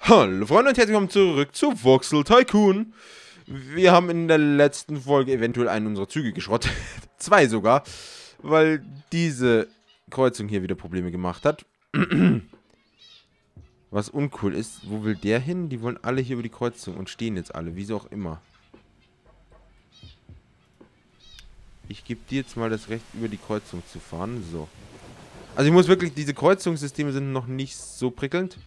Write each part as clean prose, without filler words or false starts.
Hallo Freunde und herzlich willkommen zurück zu Voxel Tycoon. Wir haben in der letzten Folge eventuell einen unserer Züge geschrottet. Zwei sogar. Weil diese Kreuzung hier wieder Probleme gemacht hat. Was uncool ist. Wo will der hin? Die wollen alle hier über die Kreuzung und stehen jetzt alle. Wieso auch immer. Ich gebe dir jetzt mal das Recht, über die Kreuzung zu fahren. So. Also ich muss wirklich, diese Kreuzungssysteme sind noch nicht so prickelnd.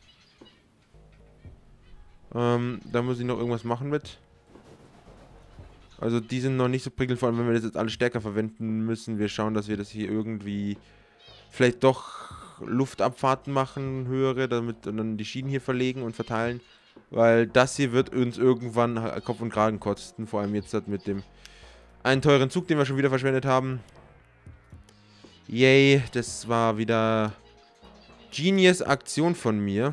Da muss ich noch irgendwas machen mit. Also die sind noch nicht so prickelnd, vor allem wenn wir das jetzt alle stärker verwenden, müssen wir schauen, dass wir das hier irgendwie vielleicht doch Luftabfahrten machen, höhere, damit und dann die Schienen hier verlegen und verteilen. Weil das hier wird uns irgendwann Kopf und Kragen kosten, vor allem jetzt mit dem einen teuren Zug, den wir schon wieder verschwendet haben. Yay, das war wieder Genius-Aktion von mir.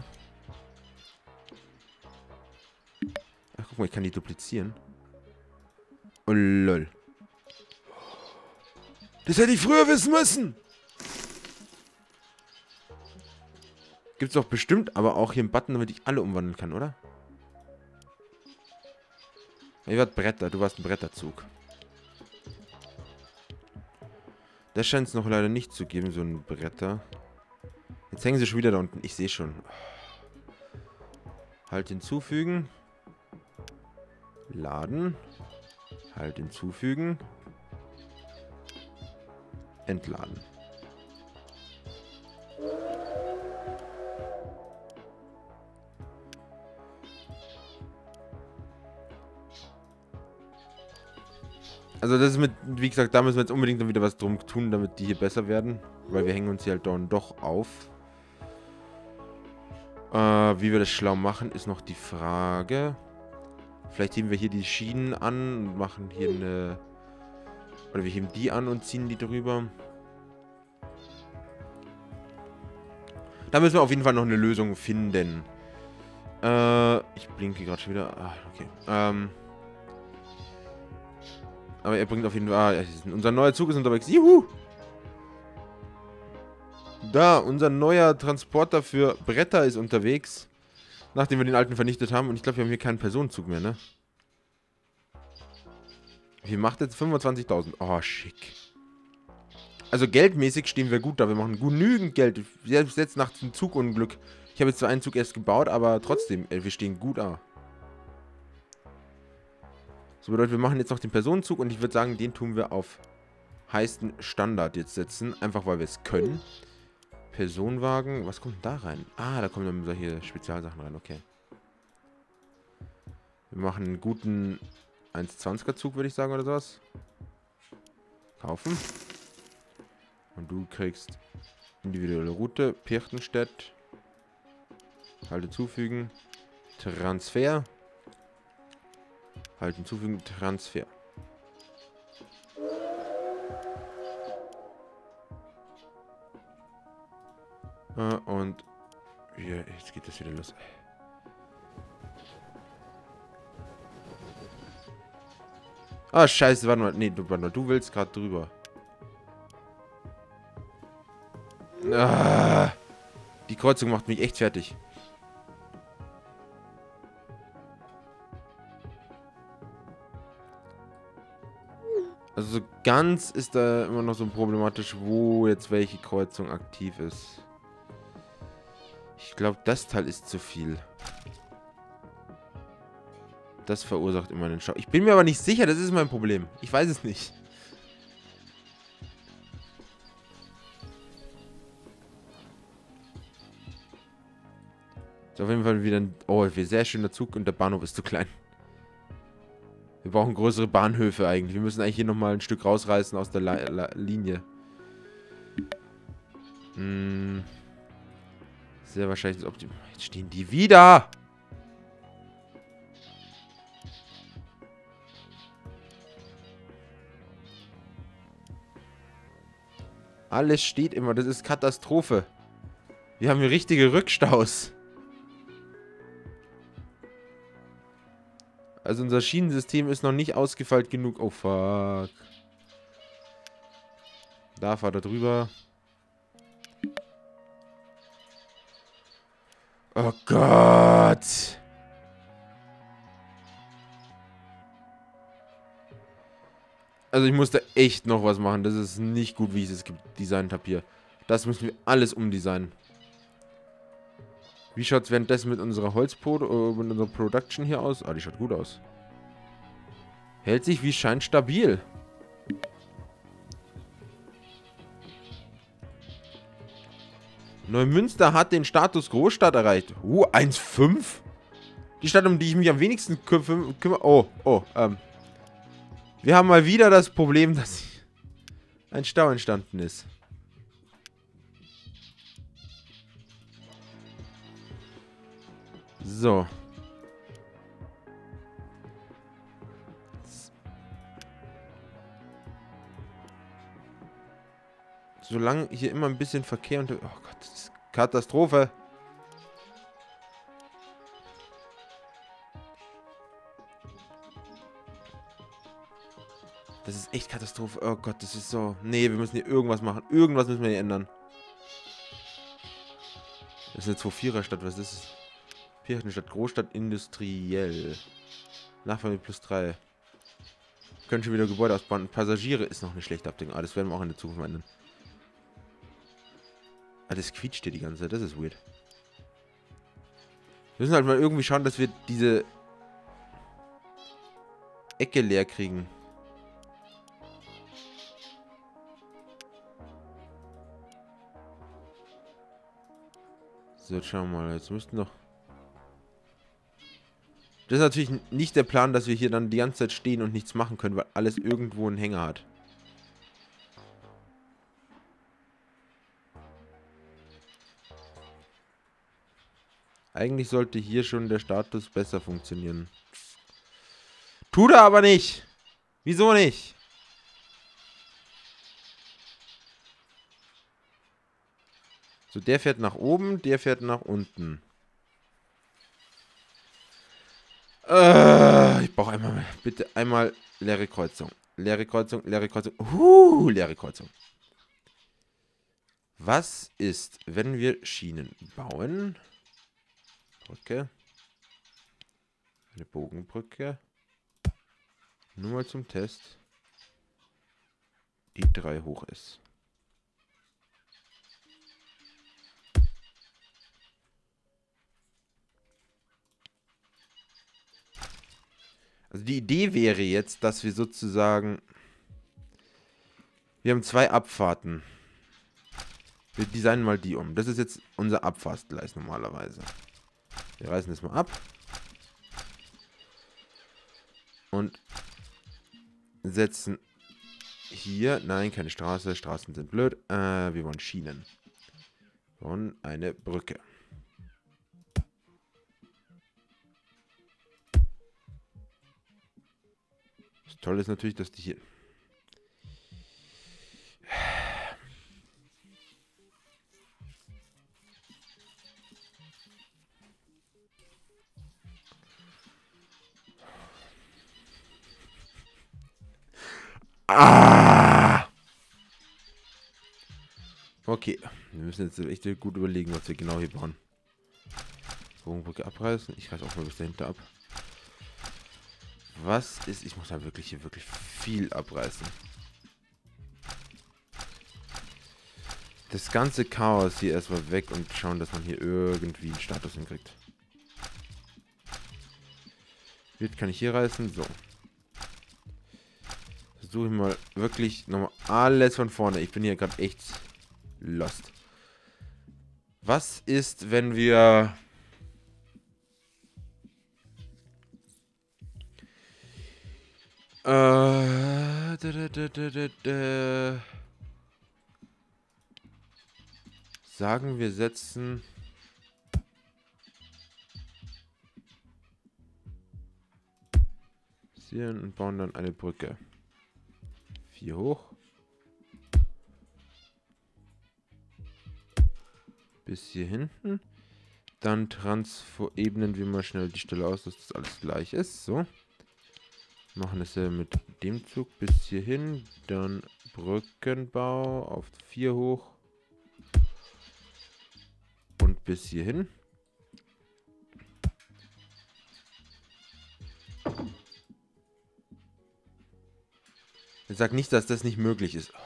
Ach, guck mal, ich kann die duplizieren. Oh, lol. Das hätte ich früher wissen müssen. Gibt's doch bestimmt, aber auch hier einen Button, damit ich alle umwandeln kann, oder? Ihr wart Bretter, du warst ein Bretterzug. Das scheint es noch leider nicht zu geben, so ein Bretter. Jetzt hängen sie schon wieder da unten. Ich sehe schon. Halt hinzufügen. Laden. Halt hinzufügen. Entladen. Also das ist mit, wie gesagt, da müssen wir jetzt unbedingt dann wieder was drum tun, damit die hier besser werden. Weil wir hängen uns hier halt dann doch auf. Wie wir das schlau machen, ist noch die Frage. Vielleicht heben wir hier die Schienen an und machen hier eine... Oder wir heben die an und ziehen die drüber. Da müssen wir auf jeden Fall noch eine Lösung finden. Ich blinke gerade schon wieder. Ah, okay. Aber er bringt auf jeden Fall... unser neuer Zug ist unterwegs. Juhu! Da, unser neuer Transporter für Bretter ist unterwegs. Nachdem wir den alten vernichtet haben. Und ich glaube, wir haben hier keinen Personenzug mehr, ne? Wie macht jetzt 25.000? Oh, schick. Also geldmäßig stehen wir gut da. Wir machen genügend Geld. Selbst jetzt nach dem Zugunglück. Ich habe jetzt zwar einen Zug erst gebaut, aber trotzdem, wir stehen gut da. So bedeutet, wir machen jetzt noch den Personenzug und ich würde sagen, den tun wir auf heißen Standard jetzt setzen. Einfach, weil wir es können. Personenwagen. Was kommt denn da rein? Ah, da kommen dann solche Spezialsachen rein. Okay. Wir machen einen guten 1,20er Zug, würde ich sagen, oder sowas. Kaufen. Und du kriegst individuelle Route. Pirchtenstedt. Halte zufügen. Transfer. Halte hinzufügen. Transfer. Und hier, jetzt geht das wieder los. Ah, scheiße, warte mal. Nee, warte mal, du willst gerade drüber. Ah, die Kreuzung macht mich echt fertig. Also so ganz ist da immer noch so problematisch, wo jetzt welche Kreuzung aktiv ist. Ich glaube, das Teil ist zu viel. Das verursacht immer einen Stau. Ich bin mir aber nicht sicher, das ist mein Problem. Ich weiß es nicht. Ist auf jeden Fall wieder ein... Oh, sehr schöner Zug und der Bahnhof ist zu klein. Wir brauchen größere Bahnhöfe eigentlich. Wir müssen eigentlich hier nochmal ein Stück rausreißen aus der Linie. Sehr wahrscheinlich das Optimum. Jetzt stehen die wieder! Alles steht immer. Das ist Katastrophe. Wir haben hier richtige Rückstaus. Also unser Schienensystem ist noch nicht ausgefeilt genug. Oh, fuck. Da fahrt er drüber. Oh Gott. Also ich musste echt noch was machen. Das ist nicht gut, wie ich es designt habe hier. Das müssen wir alles umdesignen. Wie schaut es währenddessen mit unserer mit unserer Production hier aus? Ah, die schaut gut aus. Hält sich wie scheint stabil. Neumünster hat den Status Großstadt erreicht. 1,5? Die Stadt, um die ich mich am wenigsten kümmere. Wir haben mal wieder das Problem, dass ein Stau entstanden ist. So. Solange hier immer ein bisschen Verkehr und... Oh Gott, das ist Katastrophe. Das ist echt Katastrophe. Oh Gott, das ist so... Nee, wir müssen hier irgendwas machen. Irgendwas müssen wir hier ändern. Das ist eine 2-4er-Stadt. Was ist das? Kirchenstadt, Großstadt, industriell. Nachfrage +3. Können schon wieder Gebäude ausbauen. Passagiere ist noch eine schlechte Abdeckung. Ah, das werden wir auch in der Zukunft ändern. Ah, das quietscht hier die ganze Zeit. Das ist weird. Wir müssen halt mal irgendwie schauen, dass wir diese Ecke leer kriegen. So, jetzt schauen wir mal. Jetzt müssten noch... Das ist natürlich nicht der Plan, dass wir hier dann die ganze Zeit stehen und nichts machen können, weil alles irgendwo einen Hänger hat. Eigentlich sollte hier schon der Status besser funktionieren. Tut er aber nicht. Wieso nicht? So, der fährt nach oben, der fährt nach unten. Ich brauche einmal, bitte einmal leere Kreuzung. Leere Kreuzung, leere Kreuzung. Leere Kreuzung. Was ist, wenn wir Schienen bauen? Brücke. Eine Bogenbrücke. Nur mal zum Test. Die 3 hoch ist. Also die Idee wäre jetzt, dass wir sozusagen... Wir haben 2 Abfahrten. Wir designen mal die um. Das ist jetzt unser Abfahrtsgleis normalerweise. Wir reißen das mal ab. Und setzen hier... Nein, keine Straße. Straßen sind blöd. Wir wollen Schienen. Wir wollen eine Brücke. Das Tolle ist natürlich, dass die hier... Ah! Okay, wir müssen jetzt echt gut überlegen, was wir genau hier bauen. Bogenbrücke abreißen. Ich reiße auch mal bis dahinter ab. Was ist... Ich muss da wirklich hier wirklich viel abreißen. Das ganze Chaos hier erstmal weg und schauen, dass man hier irgendwie einen Status hinkriegt. Wird kann ich hier reißen. So. Versuche ich mal wirklich nochmal alles von vorne. Ich bin hier gerade echt lost. Was ist, wenn wir... Sagen wir setzen... und bauen dann eine Brücke. 4 hoch. Bis hier hinten. Dann ebnen wir mal schnell die Stelle aus, dass das alles gleich ist. So. Machen es ja mit dem Zug bis hierhin. Dann Brückenbau auf 4 hoch. Und bis hierhin. Ich sag nicht, dass das nicht möglich ist.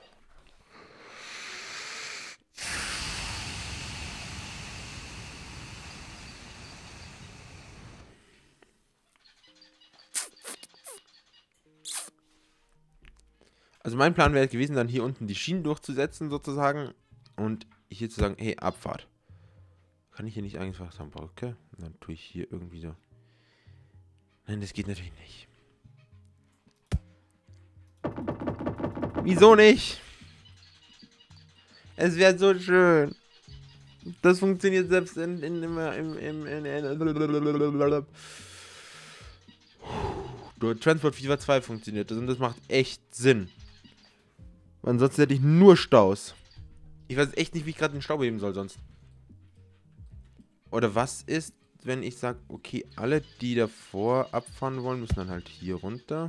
Also mein Plan wäre gewesen, dann hier unten die Schienen durchzusetzen sozusagen und hier zu sagen, hey, Abfahrt. Kann ich hier nicht einfach sagen, Brücke? Dann tue ich hier irgendwie so. Nein, das geht natürlich nicht. Wieso nicht? Es wäre so schön. Das funktioniert selbst in Transport Fever 2 funktioniert das und das macht echt Sinn. Ansonsten hätte ich nur Staus. Ich weiß echt nicht, wie ich gerade den Stau beheben soll sonst. Oder was ist, wenn ich sage, okay, alle, die davor abfahren wollen, müssen dann halt hier runter.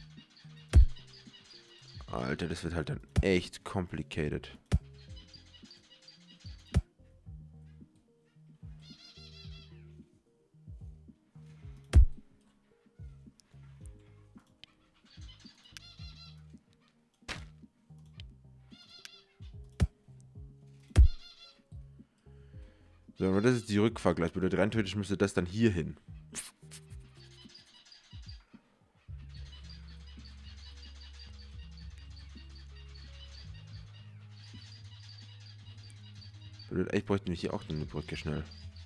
Alter, das wird halt dann echt complicated. So, aber das ist die Rückfahrt gleich. Bedeutet, rein theoretisch müsste das dann hier hin. Bedeutet, eigentlich bräuchten wir hier auch eine Brücke schnell.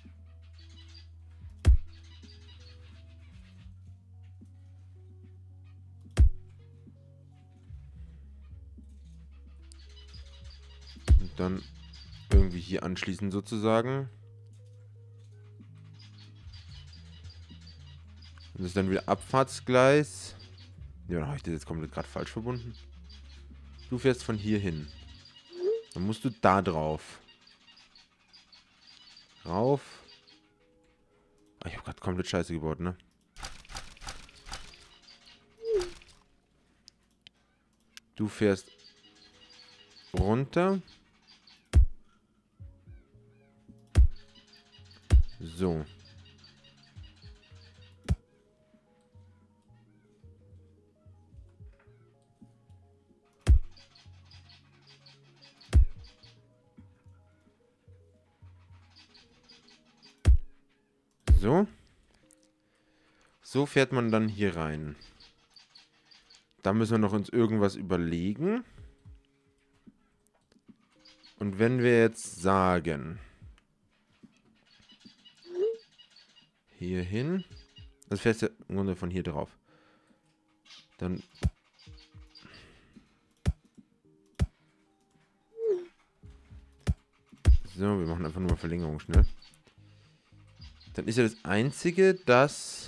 Und dann irgendwie hier anschließen sozusagen. Und das ist dann wieder Abfahrtsgleis. Ja, dann habe ich das jetzt komplett gerade falsch verbunden. Du fährst von hier hin. Dann musst du da drauf. Rauf. Ah, ich habe gerade komplett Scheiße gebaut, ne? Du fährst runter. So. So. So fährt man dann hier rein. Da müssen wir noch uns irgendwas überlegen. Und wenn wir jetzt sagen... Hier hin. Das fährst du im Grunde von hier drauf. Dann... So, wir machen einfach nur mal Verlängerung schnell. Dann ist ja das Einzige, dass...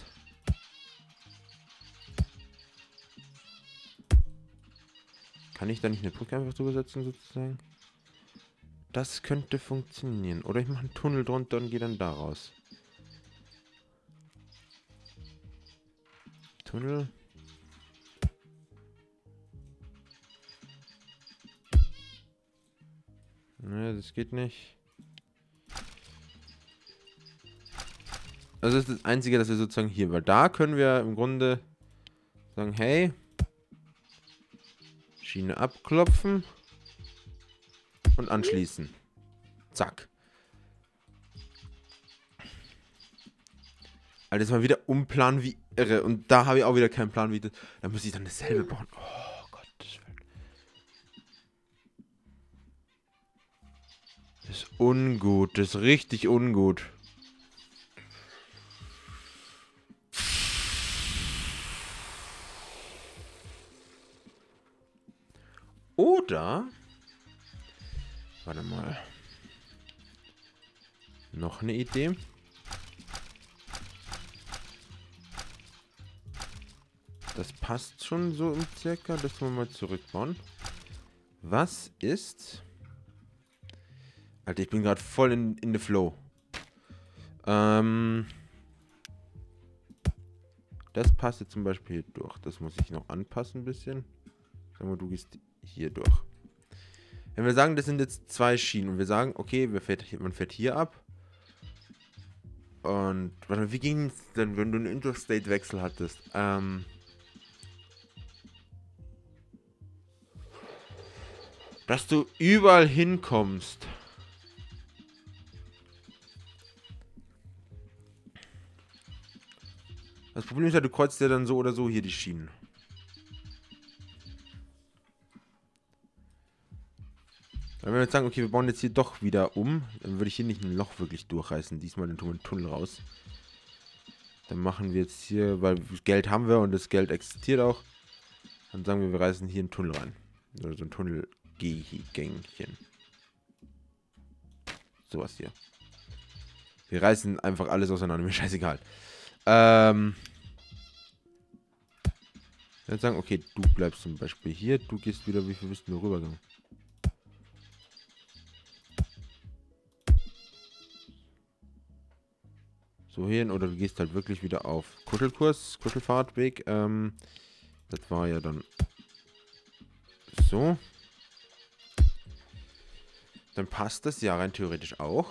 Kann ich da nicht eine Brücke einfach drüber setzen, sozusagen? Das könnte funktionieren. Oder ich mache einen Tunnel drunter und gehe dann da raus. Tunnel. Ne, das geht nicht. Also das ist das Einzige, dass wir sozusagen hier, weil da können wir im Grunde sagen, hey, Schiene abklopfen und anschließen. Zack. Alter, das mal wieder umplanen wie irre. Und da habe ich auch wieder keinen Plan, wie das... Da muss ich dann dasselbe bauen. Oh Gott. Das ist ungut. Das ist richtig ungut. Oder... Warte mal. Noch eine Idee. Das passt schon so im Circa. Das wollen wir mal zurückbauen. Was ist... Alter, ich bin gerade voll in the flow. Das passt jetzt zum Beispiel hier durch. Das muss ich noch anpassen ein bisschen. Sagen wir, du gehst hier durch. Wenn wir sagen, das sind jetzt zwei Schienen und wir sagen, okay, man fährt hier ab. Und, warte mal, wie ging es denn, wenn du einen Interstate-Wechsel hattest? Dass du überall hinkommst. Das Problem ist ja, du kreuzt ja dann so oder so hier die Schienen. Wenn wir jetzt sagen, okay, wir bauen jetzt hier doch wieder um, dann würde ich hier nicht ein Loch wirklich durchreißen. Diesmal den Tunnel raus. Dann machen wir jetzt hier, weil Geld haben wir und das Geld existiert auch. Dann sagen wir, wir reißen hier einen Tunnel rein. Oder so ein Tunnelgängchen. Sowas hier. Wir reißen einfach alles auseinander, mir scheißegal. Dann sagen, okay, du bleibst zum Beispiel hier, du gehst wieder, wie viel bist du rübergegangen? So hin, oder du gehst halt wirklich wieder auf Kuschelkurs, Kuschelfahrtweg. Das war ja dann so. Dann passt das ja rein theoretisch auch.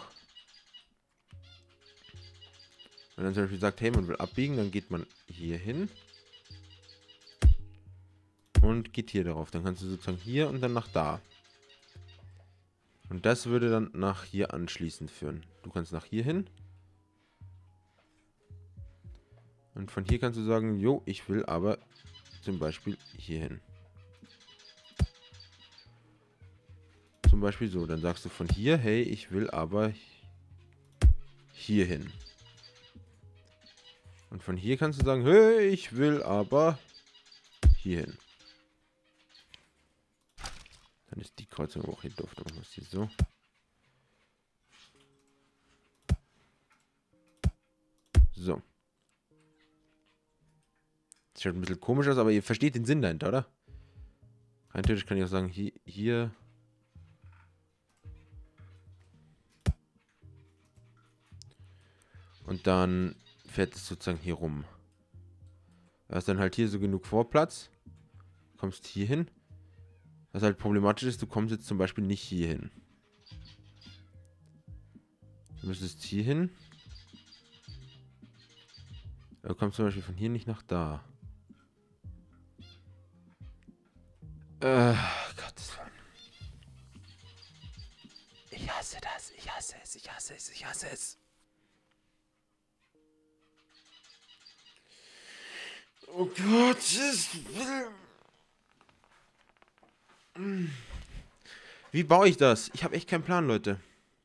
Wenn dann zum Beispiel sagt, hey, man will abbiegen, dann geht man hier hin. Und geht hier darauf. Dann kannst du sozusagen hier und dann nach da. Und das würde dann nach hier anschließend führen. Du kannst nach hier hin. Und von hier kannst du sagen, jo, ich will aber zum Beispiel hier hin. Zum Beispiel so. Dann sagst du von hier, hey, ich will aber hier hin. Und von hier kannst du sagen, hey, ich will aber hier hin. Dann ist die Kreuzung auch hier doof. Dann machen wir es hier so. So. Das schaut ein bisschen komisch aus, aber ihr versteht den Sinn dahinter, oder? Rein theoretisch kann ich auch sagen, hier. Und dann fährt es sozusagen hier rum. Du hast dann halt hier so genug Vorplatz. Kommst hier hin. Was halt problematisch ist, du kommst jetzt zum Beispiel nicht hier hin. Du müsstest hier hin. Du kommst zum Beispiel von hier nicht nach da. Gottes Willen. Ich hasse das. Ich hasse es. Ich hasse es. Ich hasse es. Oh Gottes Willen. Wie baue ich das? Ich habe echt keinen Plan, Leute.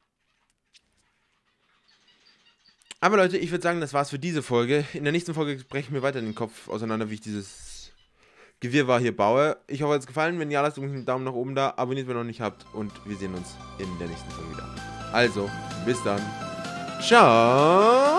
Aber Leute, ich würde sagen, das war's für diese Folge. In der nächsten Folge breche ich mir weiter den Kopf auseinander, wie ich dieses Gewirrwarr hier baue. Ich hoffe, es hat gefallen. Wenn ja, lasst einen Daumen nach oben da. Abonniert, wenn ihr noch nicht habt. Und wir sehen uns in der nächsten Folge wieder. Also, bis dann. Ciao.